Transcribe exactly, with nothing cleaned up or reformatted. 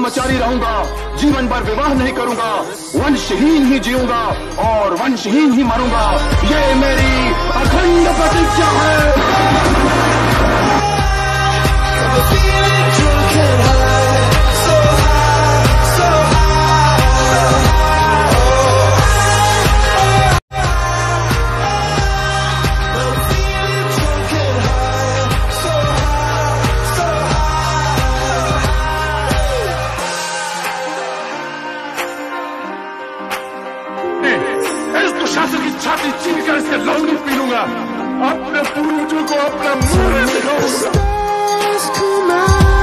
ब्रह्मचारी रहूंगा, जीवन भर विवाह नहीं करूंगा, वंशहीन ही जीऊंगा और वंशहीन ही मरूंगा। ये मेरी अखंड प्रतिज्ञा है। शासन की छाती चीर कर इसके लौंगी पी लूंगा, अपने पूर्वजों को अपना मुंह दिखाऊंगा।